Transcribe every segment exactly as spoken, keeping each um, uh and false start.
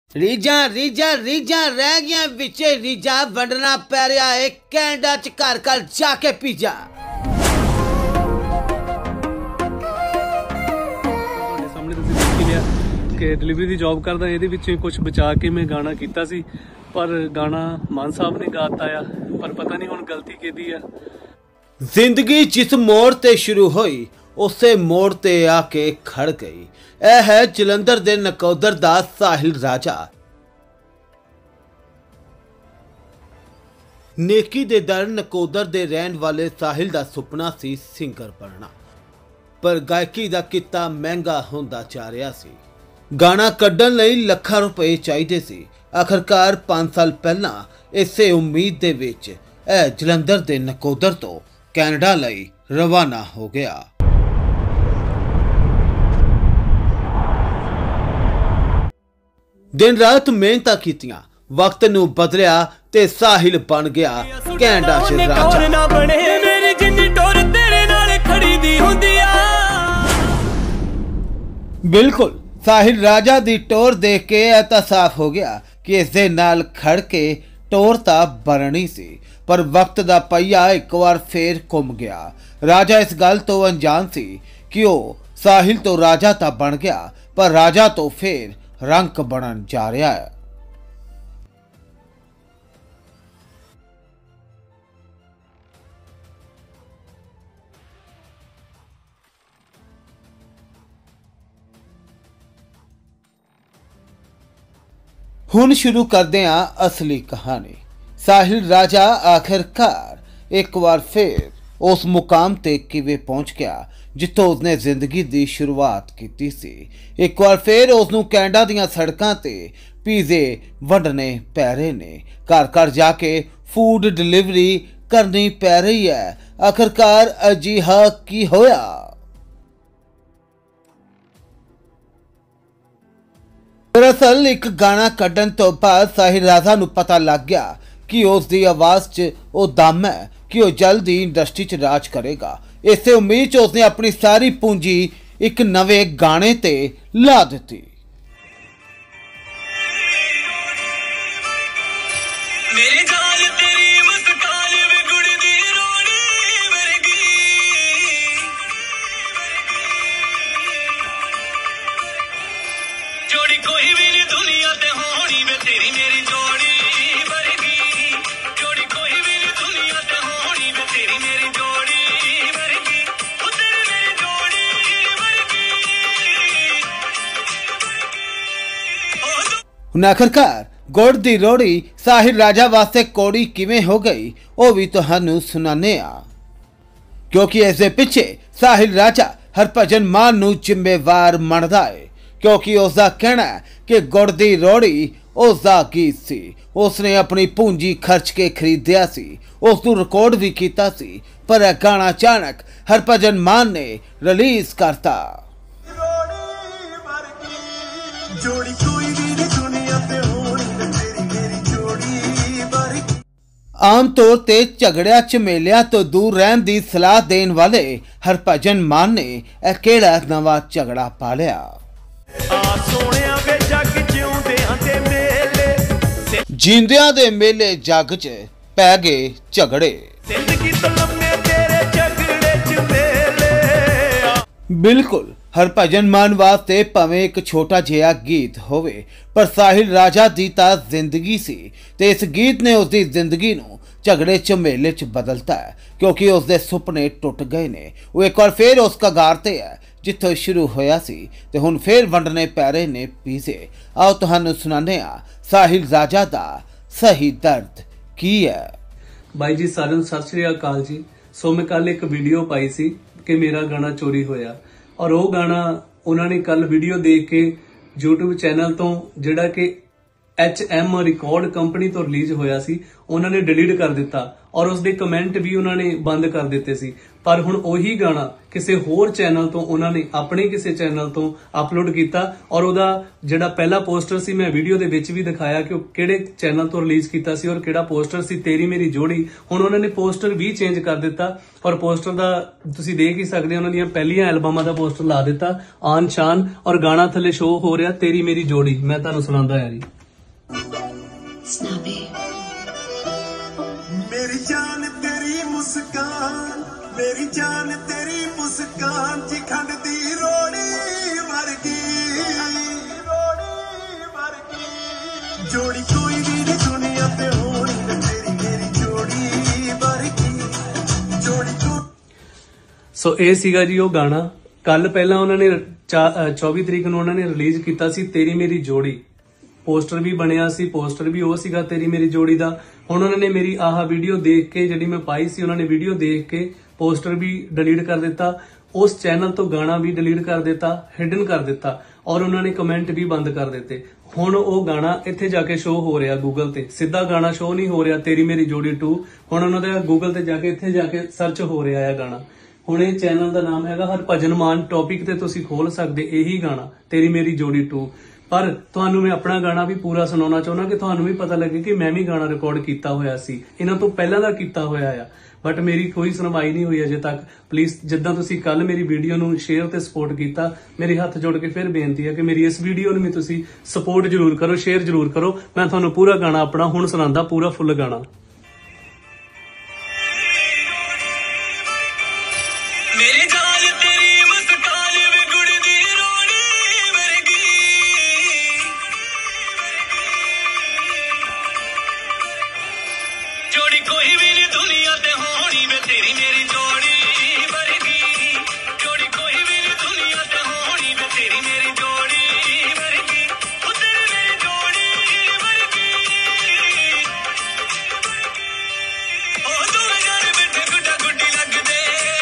Reeza Reeza Reeza रह गया विचे Reeza वंडना पै रहा है कैनेडा च घर घर जाके पीजा। सामने तुसीं देख ही लिया कि डिलीवरी दी जॉब करदा इहदे विच कुछ बचा के मैं गाना कीता सी पर गाना मान साहब ने गाता आ पर पता नहीं हुण गलती किहदी आ। जिंदगी जिस मोड़ ते शुरू हुई उसे मोड़ ते आके खड़ गई। यह है जलंधर दे नकोदर दा साहिल राजा। नेकी दे दर नकोदर दे रहन वाले साहिल दा सुपना सी सिंगर बनना, पर गायकी दा किता महंगा होंदा जा रहा सी। गाना कड्ढण लई लखां रुपए चाहीदे सी। आखिरकार पांच साल पहला इसे उम्मीद दे विच यह जलंधर दे नकोदर तो कैनेडा लई रवाना हो गया। दिन रात मेहनत कीतियां, वक्त नू बदलिया ते साहिल बन गया कैनेडा च राजा। बिल्कुल साहिल राजा दी टोर देख के ऐसा साफ हो गया कि इस दे नाल खड़ के टोर तां बननी सी, पर वक्त दा पहिया एक बार फिर घुम गया। राजा इस गल तो अनजान सी कि वह साहिल तो राजा तां बन गया, पर राजा तो फिर रंक बनन जा रहा है। हुण शुरू करदे हां असली कहानी। साहिल राजा आखिरकार एक बार फिर उस मुकाम ते किवें पहुंच गया जिथों उसने जिंदगी दी शुरुआत की सी। एक बार फिर उसनूं कैनेडा दीयां सड़कां ते पीजे वंडने पै रहे ने, घर घर जाके फूड डिलीवरी करनी पै रही है। आखिरकार अजिहा की होया? दरअसल एक गाना कड्ढण तो बाद साहिल राजा नूं पता लग गया कि उसकी आवाज च वो दम है कि वह जल्द ही इंडस्ट्री च राज करेगा। इसे उम्मीद च उसने अपनी सारी पूंजी एक नवे गाने ते ला दी। आखिरकार गुड़ दी रोड़ी साहिल राजा वास्ते कौड़ी किवें हो गई वह भी तुहानू सुनाने आ, क्योंकि इसके पिछे साहिल राजा हरभजन मान नू जिम्मेवार मनदा है। क्योंकि उसका कहना है कि गुड़ दी रोड़ी उसका गीत सी, उसने अपनी पूंजी खर्च के खरीदिया सी, उसनू रिकॉर्ड भी कीता सी, पर यह गाना अचानक हरभजन मान ने रिलीज करता। आम तौर ते झगड़िया झमेलिया तो दूर रहन दी सलाह देने वाले हरभजन मान ने यह केड़ा नवा झगड़ा पा लिया। जींदियां दे मेले जग च पै गए झगड़े। बिल्कुल हरभजन मान वास्ते भावें एक छोटा जिहा गीत होवे, पर साहिल राजा दी तां जिंदगी सी ते इस गीत ने उसकी जिंदगी नूं झगड़े झमेले च बदलता है। क्योंकि उसके सुपने टुट गए ने। वो एक बार फिर उस कगार ते है जिथों शुरू होया सी ते हुण फिर वंडने पै रहे ने पीजे। आओ तुहानू सुनाने आ साहिल राजा दा सही दर्द की है। भाई जी सारिआं नूं सत श्री अकाल जी। सो मैं कल एक वीडियो पाई सी कि मेरा गाना चोरी होया, और वो गाना उन्होंने कल वीडियो देख के यूट्यूब चैनल तो जिहड़ा कि एच एम रिकॉर्ड कंपनी तो रिलीज होया सी उन्होंने डिलीट कर दिता, और उसके कमेंट भी उन्होंने बंद कर दिते सी। पर हुण ओही गाना किसी होर चैनल तो उन्होंने अपने किसी चैनल तो अपलोड किया, और उहदा जिहड़ा पहला पोस्टर सी मैं वीडियो दे विच भी दिखाया कि किहड़े चैनल तो रिलीज किया सी और किहड़ा पोस्टर सी तेरी मेरी जोड़ी। हुण उन्होंने पोस्टर भी चेंज कर दिता, और पोस्टर दा तुसीं देख ही सकदे हो, उन्हां दीयां पहलियां एल्बमां दा पोस्टर ला दिता आन शान, और गाना थल्ले शो हो रहा तेरी मेरी जोड़ी। मैं तुहानूं सुणांदा है जी। मेरी जान तेरी मुस्कान, मेरी जान तेरी मुस्कान जी खंड दी रोड़ी वर्गी, रोड़ी वर्गी जोड़ी कोई भी नहीं दुनिया पे होनी न तेरी मेरी जोड़ी वर्गी जोड़ी को। ਸੋ ਇਹ ਸੀਗਾ ਜੀ ਉਹ ਗਾਣਾ। ਕੱਲ ਪਹਿਲਾਂ ਉਹਨਾਂ ਨੇ ਚੌਵੀ ਤਰੀਕ ਨੂੰ ਉਹਨਾਂ ਨੇ ਰਿਲੀਜ਼ ਕੀਤਾ ਸੀ ਤੇਰੀ ਮੇਰੀ ਜੋੜੀ। ਪੋਸਟਰ ਵੀ ਬਣਿਆ ਸੀ, ਪੋਸਟਰ ਵੀ ਉਹ ਸੀਗਾ ਤੇਰੀ ਮੇਰੀ ਜੋੜੀ ਦਾ। ਹੁਣ ਉਹਨਾਂ ਨੇ ਮੇਰੀ ਆਹ ਵੀਡੀਓ ਦੇਖ ਕੇ ਜਿਹੜੀ ਮੈਂ ਪਾਈ ਸੀ, ਉਹਨਾਂ ਨੇ ਵੀਡੀਓ ਦੇਖ ਕੇ ਪੋਸਟਰ ਵੀ ਡਿਲੀਟ ਕਰ ਦਿੱਤਾ, ਉਸ ਚੈਨਲ ਤੋਂ ਗਾਣਾ ਵੀ ਡਿਲੀਟ ਕਰ ਦਿੱਤਾ, ਹਿਡਨ ਕਰ ਦਿੱਤਾ, ਔਰ ਉਹਨਾਂ ਨੇ ਕਮੈਂਟ ਵੀ ਬੰਦ ਕਰ ਦਿੱਤੇ। ਹੁਣ ਉਹ ਗਾਣਾ ਇੱਥੇ ਜਾ ਕੇ ਸ਼ੋ ਹੋ ਰਿਹਾ ਗੂਗਲ ਤੇ, ਸਿੱਧਾ ਗਾਣਾ ਸ਼ੋ ਨਹੀਂ ਹੋ ਰਿਹਾ ਤੇਰੀ ਮੇਰੀ ਜੋੜੀ ਟੂ। ਹੁਣ ਉਹਨਾਂ ਦਾ ਗੂਗਲ ਤੇ ਜਾ ਕੇ ਇੱਥੇ ਜਾ ਕੇ ਸਰਚ ਹੋ ਰਿਹਾ ਹੈ ਗਾਣਾ। ਹੁਣ ਇਹ ਚੈਨਲ ਦਾ ਨਾਮ ਹੈਗਾ ਹਰਭਜਨ ਮਾਨ ਟੌਪਿਕ ਤੇ ਤੁਸੀਂ ਖੋਲ ਸਕਦੇ ਇਹੀ ਗਾਣਾ ਤੇਰੀ ਮੇਰੀ ਜੋੜੀ ਟੂ। ਪਰ ਤੁਹਾਨੂੰ ਮੈਂ ਆਪਣਾ ਗਾਣਾ ਵੀ ਪੂਰਾ ਸੁਣਾਉਣਾ ਚਾਹੁੰਦਾ ਕਿ ਤੁਹਾਨੂੰ ਵੀ ਪਤਾ ਲੱਗੇ ਕਿ ਮੈਂ ਵੀ ਗਾਣਾ ਰਿਕਾਰਡ ਕੀਤਾ ਹੋਇਆ ਸੀ, ਇਹਨਾਂ ਤੋਂ ਪਹਿਲਾਂ ਦਾ ਕੀਤਾ ਹੋਇਆ ਆ, ਬਟ ਮੇਰੀ ਕੋਈ ਸੁਣਵਾਈ ਨਹੀਂ ਹੋਈ ਅਜੇ ਤੱਕ। ਪਲੀਜ਼ ਜਿੱਦਾਂ ਤੁਸੀਂ ਕੱਲ ਮੇਰੀ ਵੀਡੀਓ ਨੂੰ ਸ਼ੇਅਰ ਤੇ ਸਪੋਰਟ ਕੀਤਾ, ਮੇਰੇ ਹੱਥ ਜੋੜ ਕੇ ਫਿਰ ਬੇਨਤੀ ਹੈ ਕਿ ਮੇਰੀ ਇਸ ਵੀਡੀਓ ਨੂੰ ਵੀ ਤੁਸੀਂ ਸਪੋਰਟ ਜ਼ਰੂਰ ਕਰੋ, ਸ਼ੇਅਰ ਜ਼ਰੂਰ ਕਰੋ। ਮੈਂ ਤੁਹਾਨੂੰ ਪੂਰਾ ਗਾਣਾ ਆਪਣਾ ਹੁਣ ਸੁਣਾਉਂਦਾ, ਪੂਰਾ ਫੁੱਲ ਗਾਣਾ। मेरी जान तेरी मुस्कान वे गुड़ दी रोड़ी वर्गी जोड़ी कोई भी नहीं दुनिया ते होनी वे तेरी मेरी जोड़ी वर्गी जोड़ी कोई भी नहीं दुनिया ते होनी वे तेरी मेरी जोड़ी वर्गी ओ तेरी मेरी जोड़ी वर्गी ओ दो जान बैठे गुड्डा गुड्डी लग दे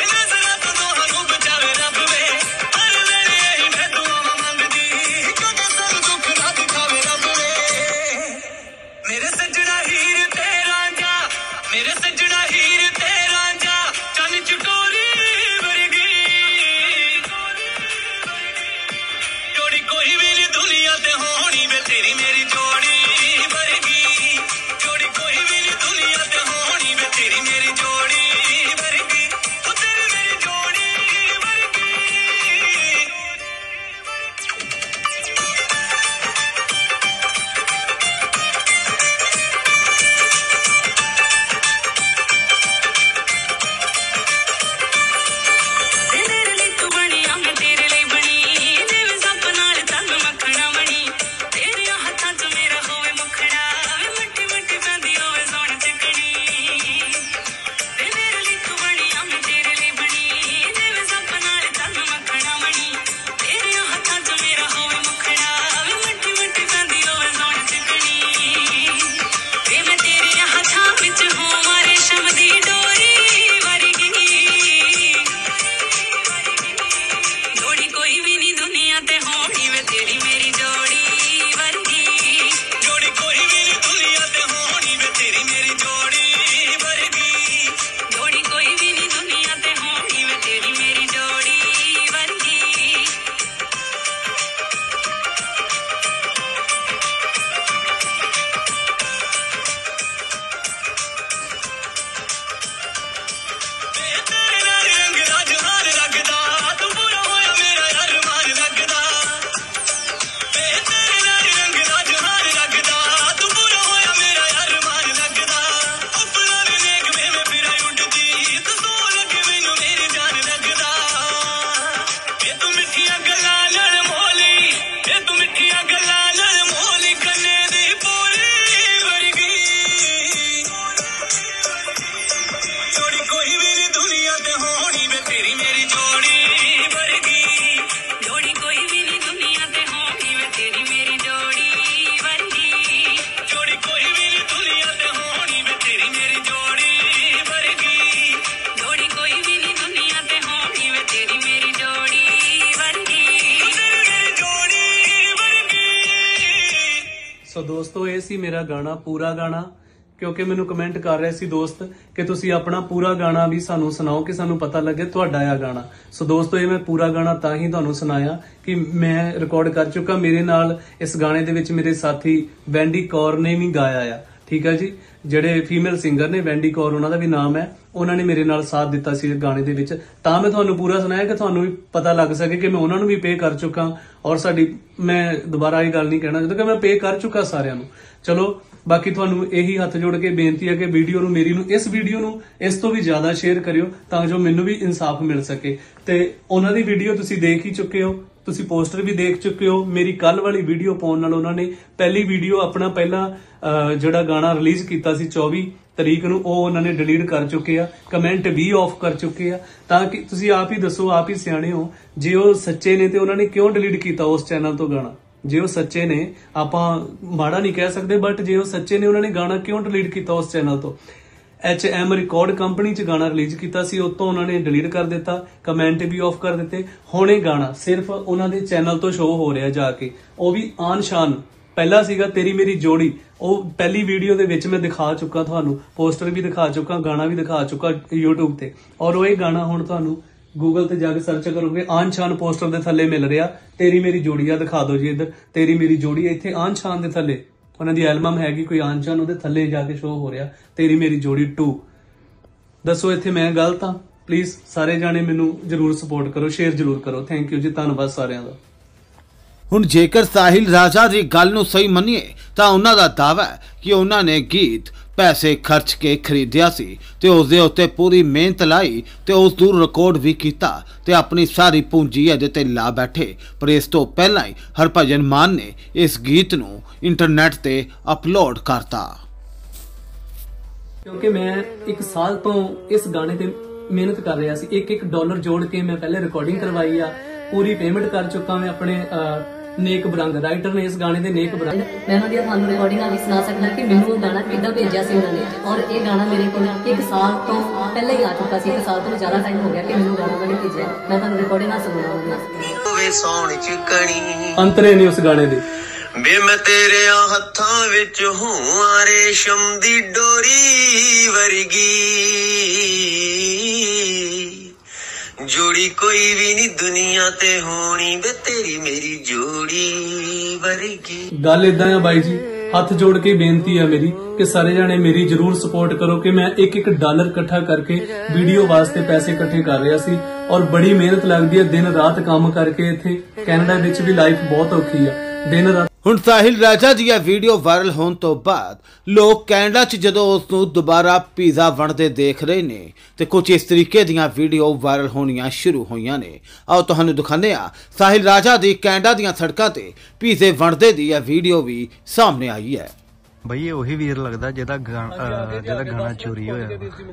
ਸੋ ਦੋਸਤੋ ਇਹ ਸੀ ਮੇਰਾ ਗਾਣਾ, ਪੂਰਾ ਗਾਣਾ। ਕਿਉਂਕਿ ਮੈਨੂੰ ਕਮੈਂਟ ਕਰ ਰਹੇ ਸੀ ਦੋਸਤ ਕਿ ਤੁਸੀਂ ਆਪਣਾ ਪੂਰਾ ਗਾਣਾ ਵੀ ਸਾਨੂੰ ਸੁਣਾਓ ਕਿ ਸਾਨੂੰ ਪਤਾ ਲੱਗੇ ਤੁਹਾਡਾ ਆ ਗਾਣਾ। ਸੋ ਦੋਸਤੋ ਇਹ ਮੈਂ ਪੂਰਾ ਗਾਣਾ ਤਾਂ ਹੀ ਤੁਹਾਨੂੰ ਸੁਣਾਇਆ ਕਿ ਮੈਂ ਰਿਕਾਰਡ ਕਰ ਚੁੱਕਾ। ਮੇਰੇ ਨਾਲ ਇਸ ਗਾਣੇ ਦੇ ਵਿੱਚ ਮੇਰੇ ਸਾਥੀ ਵੈਂਡੀ ਕੌਰ ਨੇ ਵੀ ਗਾਇਆ ਆ, ਠੀਕ ਹੈ ਜੀ। ਜਿਹੜੇ ਫੀਮੇਲ ਸਿੰਗਰ ਨੇ ਵੈਂਡੀ ਕੌਰ, ਉਹਨਾਂ ਦਾ ਵੀ ਨਾਮ ਹੈ, ਉਹਨਾਂ ਨੇ ਮੇਰੇ ਨਾਲ ਸਾਥ ਦਿੱਤਾ ਸੀ ਗਾਣੇ ਦੇ ਵਿੱਚ। ਤਾਂ ਮੈਂ ਤੁਹਾਨੂੰ ਪੂਰਾ ਸੁਣਾਇਆ ਕਿ ਤੁਹਾਨੂੰ ਵੀ ਪਤਾ ਲੱਗ ਸਕੇ ਕਿ ਮੈਂ ਉਹਨਾਂ ਨੂੰ ਵੀ ਪੇ ਕਰ ਚੁੱਕਾ। ਔਰ ਸਾਡੀ, ਮੈਂ ਦੁਬਾਰਾ ਇਹ ਗੱਲ ਨਹੀਂ ਕਹਿਣਾ ਚਾਹੁੰਦਾ ਕਿ ਮੈਂ ਪੇ ਕਰ ਚੁੱਕਾ ਸਾਰਿਆਂ ਨੂੰ। ਚਲੋ बाकी तुहानू यही हथ जोड़ के बेनती है कि वीडियो नू मेरी नू इस वीडियो नू इस तो भी ज्यादा शेयर करियो तां जो मैनू भी इंसाफ मिल सके। ते उन्हां दी वीडियो तुसी देख ही चुके हो, तुसी पोस्टर भी देख चुके हो। मेरी कल वाली वीडियो पाउण नाल उन्होंने पहली वीडियो अपना पहला जिहड़ा गाना रिलीज कीता सी चौबी तरीक नू ਉਹ ਉਹਨਾਂ ਨੇ ਡਿਲੀਟ ਕਰ ਚੁੱਕੇ ਆ, ਕਮੈਂਟ ਵੀ ਆਫ ਕਰ ਚੁੱਕੇ ਆ। ਤਾਂ ਕਿ ਤੁਸੀਂ ਆਪ ਹੀ ਦੱਸੋ, ਆਪ ਹੀ ਸਿਆਣੇ ਹੋ, ਜੇ ਉਹ ਸੱਚੇ ਨੇ ਤੇ ਉਹਨਾਂ ਨੇ ਕਿਉਂ ਡਿਲੀਟ ਕੀਤਾ ਉਸ ਚੈਨਲ ਤੋਂ ਗਾਣਾ। ਜੇ ਉਹ ਸੱਚੇ ਨੇ, ਆਪਾਂ ਮਾੜਾ ਨਹੀਂ ਕਹਿ ਸਕਦੇ, ਬਟ ਜੇ ਉਹ ਸੱਚੇ ਨੇ ਉਹਨਾਂ ਨੇ ਗਾਣਾ ਕਿਉਂ ਡਿਲੀਟ ਕੀਤਾ ਉਸ ਚੈਨਲ ਤੋਂ। ਐਚ ਐਮ ਰਿਕਾਰਡ ਕੰਪਨੀ ਚ ਗਾਣਾ ਰਿਲੀਜ਼ ਕੀਤਾ ਸੀ, ਉਹ ਤੋਂ ਉਹਨਾਂ ਨੇ ਡਿਲੀਟ ਕਰ ਦਿੱਤਾ, ਕਮੈਂਟ ਵੀ ਆਫ ਕਰ ਦਿੱਤੇ। ਹੁਣ ਇਹ ਗਾਣਾ ਸਿਰਫ ਉਹਨਾਂ ਦੇ ਚੈਨਲ ਤੋਂ ਸ਼ੋ ਹੋ ਰਿਹਾ ਜਾ ਕੇ, ਉਹ ਵੀ ਆਨ ਸ਼ਾਨ। ਪਹਿਲਾ ਸੀਗਾ ਤੇਰੀ ਮੇਰੀ ਜੋੜੀ, ਉਹ ਪਹਿਲੀ ਵੀਡੀਓ ਦੇ ਵਿੱਚ ਮੈਂ ਦਿਖਾ ਚੁੱਕਾ ਤੁਹਾਨੂੰ, ਪੋਸਟਰ ਵੀ ਦਿਖਾ ਚੁੱਕਾ, ਗਾਣਾ ਵੀ ਦਿਖਾ ਚੁੱਕਾ YouTube ਤੇ। ਔਰ ਉਹ ਇਹ ਗਾਣਾ ਹੁਣ ਤੁਹਾਨੂੰ ਗੂਗਲ ਤੇ ਜਾ ਕੇ ਸਰਚ ਕਰੋਗੇ, ਆਨ ਸ਼ਾਨ ਪੋਸਟਰ ਦੇ ਥੱਲੇ ਮਿਲ ਰਿਹਾ ਤੇਰੀ ਮੇਰੀ ਜੋੜੀ। ਆ ਦਿਖਾ ਦਿਓ ਜੀ ਇੱਧਰ, ਤੇਰੀ ਮੇਰੀ ਜੋੜੀ ਇੱਥੇ ਆਨ ਸ਼ਾਨ ਦੇ ਥੱਲੇ, ਉਹਨਾਂ ਦੀ ਐਲਬਮ ਹੈਗੀ ਕੋਈ ਆਨ ਸ਼ਾਨ, ਉਹਦੇ ਥੱਲੇ ਜਾ ਕੇ ਸ਼ੋ ਹੋ ਰਿਹਾ ਤੇਰੀ ਮੇਰੀ ਜੋੜੀ ਟੂ। ਦੱਸੋ ਇੱਥੇ ਮੈਂ ਗਲਤ ਹਾਂ? ਪਲੀਜ਼ ਸਾਰੇ ਜਾਣੇ ਮੈਨੂੰ ਜਰੂਰ ਸਪੋਰਟ ਕਰੋ, ਸ਼ੇਅਰ ਜਰੂਰ ਕਰੋ। ਥੈਂਕ ਯੂ ਜੀ, ਧੰਨਵਾਦ ਸਾਰਿਆਂ ਦਾ। ਹੁਣ ਜੇਕਰ ਸਾਹਿਲ ਰਾਜਾ ਦੀ ਗੱਲ ਨੂੰ ਸਹੀ ਮੰਨੀਏ ਤਾਂ ਉਹਨਾਂ ਦਾ ਦਾਅਵਾ ਹੈ ਕਿ ਉਹਨਾਂ ਨੇ ਗੀਤ ਪੈਸੇ ਖਰਚ ਕੇ ਖਰੀਦਿਆ ਸੀ ਤੇ ਉਸ ਦੇ ਉੱਤੇ ਪੂਰੀ ਮਿਹਨਤ ਲਾਈ ਤੇ ਉਸ ਨੂੰ ਰਿਕਾਰਡ ਵੀ ਕੀਤਾ ਤੇ ਆਪਣੀ ਸਾਰੀ ਪੂੰਜੀ ਇਹਦੇ ਤੇ ਲਾ ਬੈਠੇ। ਪਰ ਇਸ ਤੋਂ ਪਹਿਲਾਂ ਹੀ ਹਰਭਜਨ ਮਾਨ ਨੇ ਇਸ ਗੀਤ ਨੂੰ ਇੰਟਰਨੈਟ ਤੇ ਅਪਲੋਡ ਕਰਤਾ। ਕਿਉਂਕਿ ਮੈਂ ਇੱਕ ਸਾਲ ਤੋਂ ਇਸ ਗਾਣੇ ਤੇ ਮਿਹਨਤ ਕਰ ਰਿਹਾ ਸੀ, ਇੱਕ ਇੱਕ ਡਾਲਰ ਜੋੜ ਕੇ ਮੈਂ ਪਹਿਲੇ ਰਿਕਾਰਡਿੰਗ ਕਰਵਾਈ ਆ, ਪੂਰੀ ਪੇਮੈਂਟ ਕਰ ਚੁੱਕਾ ਮੈਂ ਆਪਣੇ ਨੇਕ ਬਰੰਗ ਰਾਈਟਰ ਨੇ ਇਸ ਗਾਣੇ ਦੇ, ਨੇਕ ਬਰੰਗ। ਮੈਂ ਉਹਨਾਂ ਦੀ ਤੁਹਾਨੂੰ ਰਿਕਾਰਡਿੰਗਾਂ ਵੀ ਸੁਣਾ ਸਕਦਾ ਕਿ ਮੈਨੂੰ ਉਹ ਗਾਣਾ ਕਿੱਦਾਂ ਭੇਜਿਆ ਸੀ ਉਹਨਾਂ ਨੇ। ਔਰ ਇਹ ਗਾਣਾ ਮੇਰੇ ਕੋਲ ਇੱਕ ਸਾਲ ਤੋਂ ਪਹਿਲਾਂ ਹੀ ਆ ਚੁੱਕਾ ਸੀ, ਇੱਕ ਸਾਲ ਤੋਂ ਜ਼ਿਆਦਾ ਟਾਈਮ ਹੋ ਗਿਆ ਕਿ ਮੈਨੂੰ ਗਾਣਾ ਉਹਨਾਂ ਨੇ ਭੇਜਿਆ। ਮੈਂ ਤੁਹਾਨੂੰ ਰਿਕਾਰਡਿੰਗਾਂ ਸੁਣਾਉਂਗੀ। ਸੌਣ ਚ ਕਣੀ ਅੰਤਰੇ ਨੇ ਉਸ ਗਾਣੇ ਦੇ, ਬੇ ਮੈਂ ਤੇਰੇ ਹੱਥਾਂ ਵਿੱਚ ਹੂੰ ਰੇਸ਼ਮ ਦੀ ਡੋਰੀ ਵਰਗੀ, ਜੋੜੀ ਕੋਈ ਵੀ ਨਹੀਂ ਦੁਨੀਆ ਤੇ ਹੋਣੀ ਵੇ ਤੇਰੀ ਮੇਰੀ ਜੋੜੀ ਵਰਗੀ। ਗੱਲ ਇਦਾਂ ਆ ਬਾਈ ਜੀ, ਹੱਥ ਜੋੜ ਕੇ ਬੇਨਤੀ ਆ ਮੇਰੀ ਕਿ ਸਾਰੇ ਜਾਣੇ ਮੇਰੀ ਜਰੂਰ ਸਪੋਰਟ ਕਰੋ ਕਿ ਮੈਂ ਇੱਕ ਇੱਕ ਡਾਲਰ ਇਕੱਠਾ ਕਰਕੇ ਵੀਡੀਓ ਵਾਸਤੇ ਪੈਸੇ ਇਕੱਠੇ ਕਰ ਰਿਹਾ ਸੀ। ਔਰ ਬੜੀ ਮਿਹਨਤ ਲੱਗਦੀ ਹੈ, ਦਿਨ ਰਾਤ ਕੰਮ ਕਰਕੇ। ਇੱਥੇ ਕੈਨੇਡਾ ਵਿੱਚ ਵੀ ਲਾਈਫ ਬਹੁਤ ਔਖੀ ਆ, ਦਿਨ ਰਾਤ। ਹੁਣ ਸਾਹਿਲ ਰਾਜਾ ਦੀ ਇਹ ਵੀਡੀਓ ਵਾਇਰਲ ਹੋਣ ਤੋਂ ਬਾਅਦ ਲੋਕ ਕੈਨੇਡਾ 'ਚ ਜਦੋਂ ਉਸ ਨੂੰ ਦੁਬਾਰਾ ਪੀਜ਼ਾ ਵੰਡਦੇ ਦੇਖ ਰਹੇ ਨੇ ਤੇ ਕੁਝ ਇਸ ਤਰੀਕੇ ਦੀਆਂ ਵੀਡੀਓ ਵਾਇਰਲ ਹੋਣੀਆਂ ਸ਼ੁਰੂ ਹੋਈਆਂ ਨੇ। ਆਓ ਤੁਹਾਨੂੰ ਦਿਖਾਉਂਦੇ ਹਾਂ ਸਾਹਿਲ ਰਾਜਾ ਦੀ ਕੈਨੇਡਾ ਦੀਆਂ ਸੜਕਾਂ ਤੇ ਪੀਜ਼ੇ ਵੰਡਦੇ ਦੀ ਇਹ ਵੀਡੀਓ ਵੀ ਸਾਹਮਣੇ ਆਈ ਹੈ। ਬਾਈ ਇਹ ਉਹੀ ਵੀਰ ਲੱਗਦਾ ਜਿਹਦਾ ਜਿਹਦਾ ਗਾਣਾ ਚੋਰੀ ਹੋਇਆ।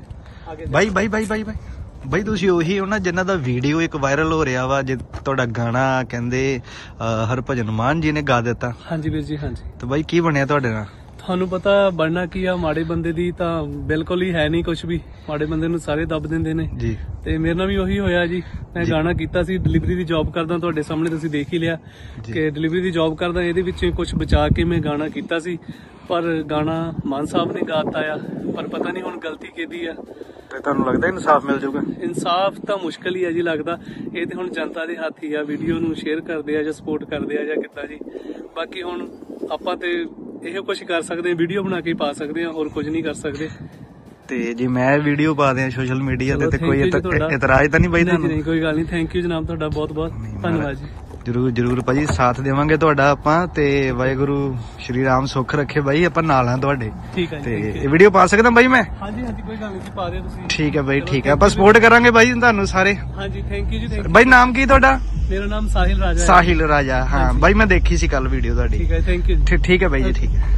ਬਾਈ ਬਾਈ ਬਾਈ ਬਾਈ ਬਾਈ ਬਾਈ ਤੁਸੀਂ ਉਹੀ ਹੋ ਨਾ ਜਿਨ੍ਹਾਂ ਦਾ ਵੀਡੀਓ ਇੱਕ ਵਾਇਰਲ ਹੋ ਰਿਹਾ ਵਾ, ਜੇ ਤੁਹਾਡਾ ਗਾਣਾ ਕਹਿੰਦੇ ਹਰਭਜਨ ਮਾਨ ਜੀ ਨੇ ਗਾ ਦਿੱਤਾ। ਹਾਂਜੀ ਵੀਰ ਜੀ, ਹਾਂਜੀ। ਤੇ ਬਾਈ ਕੀ ਬਣਿਆ ਤੁਹਾਡੇ ਨਾਲ? ਤੁਹਾਨੂੰ ਪਤਾ ਬਣਨਾ ਕੀ ਆ, ਮਾੜੇ ਬੰਦੇ ਦੀ ਤਾਂ ਬਿਲਕੁਲ ਹੀ ਹੈ ਨਹੀਂ ਕੁਝ ਵੀ, ਮਾੜੇ ਬੰਦੇ ਨੂੰ ਸਾਰੇ ਦੱਬ ਦਿੰਦੇ ਨੇ ਜੀ। ਤੇ ਮੇਰੇ ਨਾਲ ਵੀ ਉਹੀ ਹੋਇਆ ਜੀ। ਮੈਂ ਗਾਣਾ ਕੀਤਾ ਸੀ, ਡਿਲੀਵਰੀ ਦੀ ਜੌਬ ਕਰਦਾ, ਤੁਹਾਡੇ ਸਾਹਮਣੇ ਤੁਸੀਂ ਦੇਖ ਹੀ ਲਿਆ ਕਿ ਡਿਲੀਵਰੀ ਦੀ ਜੌਬ ਕਰਦਾ। ਇਹਦੇ ਵਿੱਚ ਕੁਝ ਬਚਾ ਕੇ ਮੈਂ ਗਾਣਾ ਕੀਤਾ ਸੀ, ਪਰ ਗਾਣਾ ਮਾਨ ਸਾਹਿਬ ਨੇ ਗਾਤਾ ਆ, ਪਰ ਪਤਾ ਨਹੀਂ ਹੁਣ ਗਲਤੀ ਕਿਹਦੀ ਆ। ਤੇ ਤੁਹਾਨੂੰ ਲੱਗਦਾ ਇਨਸਾਫ ਮਿਲ ਜਾਊਗਾ? ਇਨਸਾਫ ਤਾਂ ਮੁਸ਼ਕਲ ਹੀ ਆ ਜੀ ਲੱਗਦਾ, ਇਹ ਤੇ ਹੁਣ ਜਨਤਾ ਦੇ ਹੱਥ ਹੀ ਆ, ਵੀਡੀਓ ਨੂੰ ਸ਼ੇਅਰ ਕਰਦੇ ਆ ਜਾਂ ਸਪੋਰਟ ਕਰਦੇ ਆ ਜਾਂ ਕਿੱਦਾਂ ਜੀ। ਬਾਕੀ ਹੁਣ ਆਪਾਂ ਤੇ ਇਹੋ ਕੁਝ ਕਰ ਸਕਦੇ ਆ, ਵੀਡੀਓ ਬਣਾ ਕੇ ਪਾ ਸਕਦੇ ਆ, ਹੋਰ ਕੁਝ ਨਹੀਂ ਕਰ ਸਕਦੇ। ਤੇ ਜੇ ਮੈਂ ਵੀਡੀਓ ਪਾ ਦਿਆਂ ਸੋਸ਼ਲ ਮੀਡੀਆ ਤੇ ਕੋਈ ਇਤਰਾਜ਼ ਤਾਂ ਨਹੀਂ ਬਾਈ ਤੁਹਾਨੂੰ? ਨਹੀਂ, ਕੋਈ ਗੱਲ ਨਹੀਂ। ਥੈਂਕ ਯੂ ਜਨਾਬ, ਤੁਹਾਡਾ ਬਹੁਤ ਬਹੁਤ ਧੰਨਵਾਦ ਜੀ। ਜਰੂਰ ਜਰੂਰ ਭਾਜੀ, ਸਾਥ ਦੇਵਾਂਗੇ ਤੁਹਾਡਾ ਆਪਾਂ, ਤੇ ਵਾਹਿਗੁਰੂ ਸ਼੍ਰੀ ਰਾਮ ਸੁੱਖ ਰੱਖੇ ਬਾਈ, ਆਪਾਂ ਨਾਲ ਆ ਤੁਹਾਡੇ। ਠੀਕ ਹੈ। ਤੇ ਇਹ ਵੀਡੀਓ ਪਾ ਸਕਦਾ ਬਾਈ ਮੈਂ? ਹਾਂਜੀ ਹਾਂਜੀ, ਕੋਈ ਗੱਲ ਨਹੀਂ, ਪਾ ਦਿਓ ਤੁਸੀਂ। ਠੀਕ ਹੈ ਬਾਈ, ਠੀਕ ਹੈ, ਆਪਾਂ ਸਪੋਰਟ ਕਰਾਂਗੇ ਬਾਈ ਤੁਹਾਨੂੰ ਸਾਰੇ। ਹਾਂਜੀ, ਥੈਂਕ ਯੂ ਜੀ। ਬਾਈ ਨਾਮ ਕੀ ਤੁਹਾਡਾ? ਮੇਰਾ ਨਾਮ ਸਾਹਿਲ ਰਾਜਾ। ਸਾਹਿਲ ਰਾਜਾ, ਹਾਂ ਬਾਈ ਮੈਂ ਦੇਖੀ ਸੀ ਕੱਲ ਵੀਡੀਓ ਤੁਹਾਡੀ। ਠੀਕ ਹੈ, ਥੈਂਕ ਯੂ। ਠੀਕ ਹੈ ਬਾਈ ਜੀ, ਠੀਕ ਹੈ।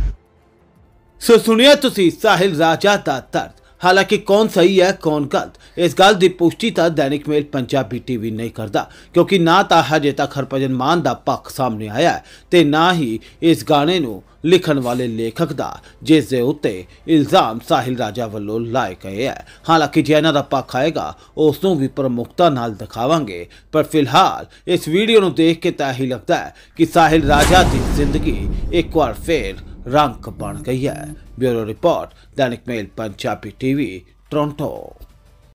ਸੋ ਸੁਣਿਆ ਤੁਸੀਂ ਸਾਹਿਲ ਰਾਜਾ ਦਾ ਦਰਦ। हालांकि कौन सही है कौन गलत, इस गल की पुष्टि तो दैनिक मेल पंजाबी टीवी नहीं करता, क्योंकि ना तो हजे तक हरभजन मान का पक्ष सामने आया है ते ना ही इस गाने नू लिखण वाले लेखक का जिस दे उत्ते इल्जाम साहिल राजा वालों लाए गए है। हालांकि जे इन्हां दा पक्ष आएगा उस नूं भी प्रमुखता नाल दिखावांगे, पर फिलहाल इस वीडियो नूं देख के तां ही लगता है कि साहिल राजा की जिंदगी एक बार फिर रंग बन गई है। ब्यूरो रिपोर्ट दैनिक मेल पंजाबी टीवी, टोरंटो।